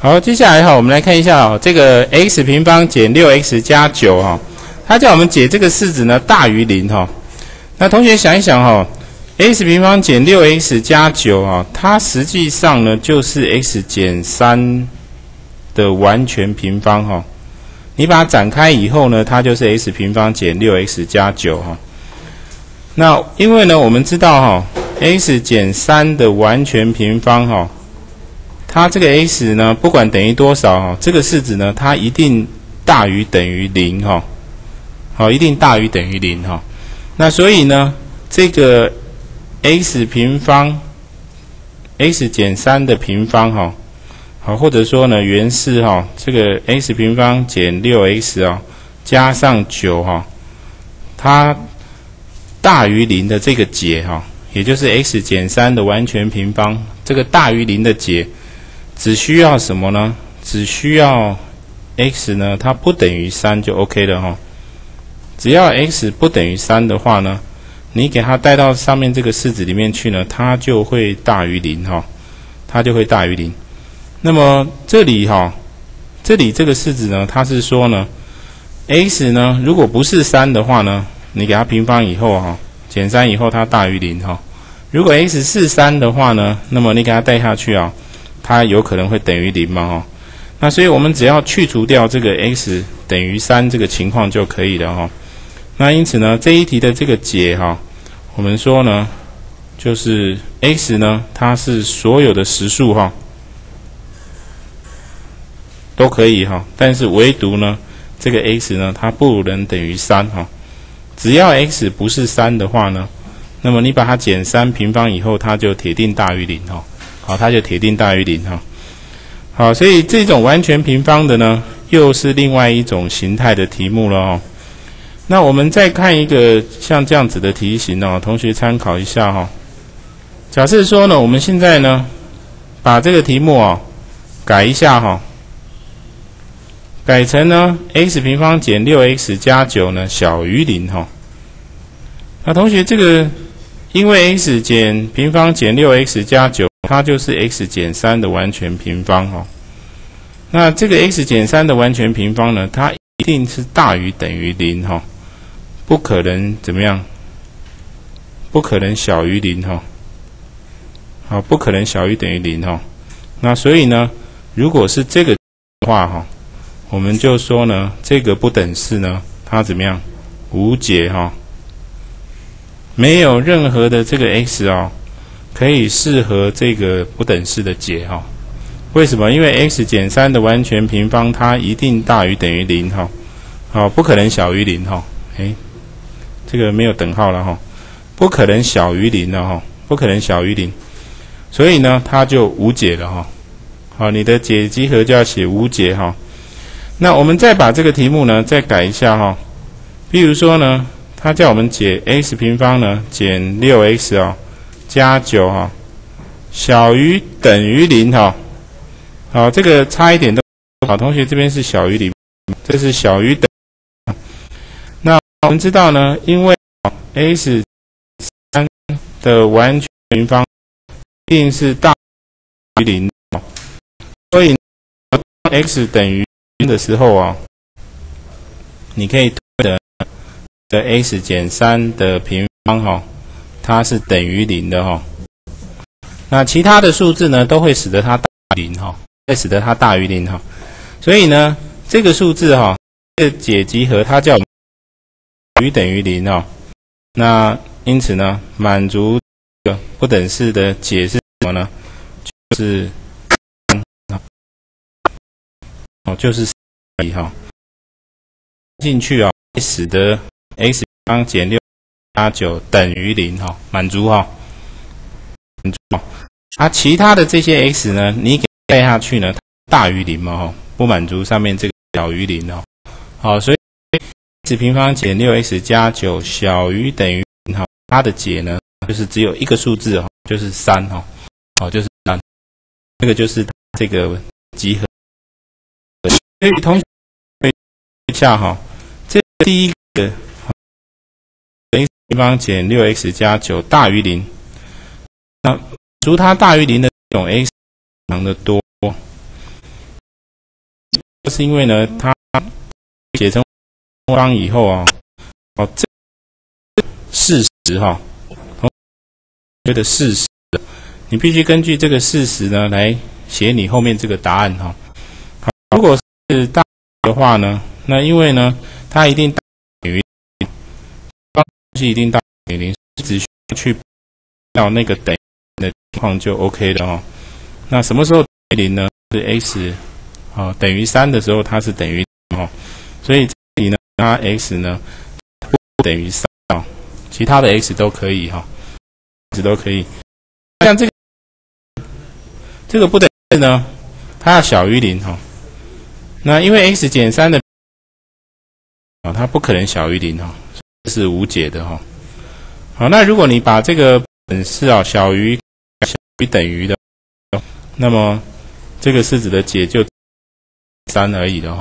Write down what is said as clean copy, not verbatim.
好，接下来哈，我们来看一下这个 x 平方减 6x 加9哈，它叫我们解这个式子呢大于0哈。那同学想一想哈 ，x 平方减 6x 加9哈，它实际上呢就是 x 减3的完全平方哈。你把它展开以后呢，它就是 x 平方减 6x 加9哈。那因为呢，我们知道哈 ，x 减3的完全平方哈。它这个 x 呢，不管等于多少哈，这个式子呢，它一定大于等于0哈，好，一定大于等于0哈。那所以呢，这个 x 平方 x 减3的平方哈，好，或者说呢原式哈，这个 x 平方减 6x 啊加上9哈，它大于0的这个解哈，也就是 x 减3的完全平方，这个大于0的解。只需要什么呢？只需要 x 呢，它不等于3就 OK 了哈。只要 x 不等于3的话呢，你给它带到上面这个式子里面去呢，它就会大于0哈，它就会大于0。那么这里哈，这里这个式子呢，它是说呢 ，x 呢如果不是3的话呢，你给它平方以后哈，减3以后它大于0哈。如果 x 是3的话呢，那么你给它带下去啊。它有可能会等于0嘛哈，那所以我们只要去除掉这个 x 等于3这个情况就可以了哈。那因此呢，这一题的这个解哈，我们说呢，就是 x 呢，它是所有的实数哈都可以哈，但是唯独呢，这个 x 呢，它不能等于3哈。只要 x 不是3的话呢，那么你把它减3平方以后，它就铁定大于0哈。好，它就铁定大于0哈。好，所以这种完全平方的呢，又是另外一种形态的题目了哦。那我们再看一个像这样子的题型哦，同学参考一下哈。假设说呢，我们现在呢，把这个题目哦改一下哈，改成呢 x 平方减 6x 加9呢小于0哈。那同学这个因为 x 减平方减 6x 加9。它就是 x 减3的完全平方哈。那这个 x 减3的完全平方呢，它一定是大于等于0哈，不可能怎么样？不可能小于0哈。好，不可能小于等于0哈。那所以呢，如果是这个的话哈，我们就说呢，这个不等式呢，它怎么样？无解哈，没有任何的这个 x 哦。可以适合这个不等式的解哈？为什么？因为 x 减3的完全平方它一定大于等于0哈，好，不可能小于0哈。这个没有等号了哈，不可能小于0了哈，不可能小于0，所以呢它就无解了哈。好，你的解集合就要写无解哈。那我们再把这个题目呢再改一下哈，比如说呢，它叫我们解 x 平方呢减 6x 啊。加9哈，小于等于0哈。好，这个差一点都好，同学这边是小于0，这是小于等。那我们知道呢，因为 x 3的完全平方一定是大于0，所以当 x 等于0的时候啊，你可以推的 x 减3的平方哈。它是等于0的哈，那其他的数字呢都会使得它大于0哈，会使得它大于0哈，所以呢这个数字哈，这个解集合它叫小于等于0哈，那因此呢满足这个不等式的解是什么呢？就是就是3哈，进去啊，使得 x 平方减6加9等于0哈，满足哈，满足哈。其他的这些 x 呢，你给带下去呢，大于0嘛哈，不满足上面这个小于0哦。好，所以 x 平方减 6x 加9小于等于0哈，它的解呢就是只有一个数字哈，就是3哈，好，就是3，这个就是这个集合。所以同学一下哈，这第一个。x 平方减 6x 加9大于0，那除它大于0的这种 x 非常的多， 是因为呢，它写成方以后啊，这事实哈，同学的事实，你必须根据这个事实呢来写你后面这个答案哈。好，如果是大的话呢，那因为呢，它一定大于方程式一定大于0，只需要去到那个等于的情况就 OK 了哈。那什么时候等于0呢？是 x 等于3的时候，它是等于0，所以这里呢，它 x 呢不等于3啊，其他的 x 都可以哈，x 都可以。像这个不等于呢，它要小于0哈。那因为 x 减3的它不可能小于0哈，这是无解的哈。好，那如果你把这个本式小于等于的，那么这个式子的解就3而已的哈。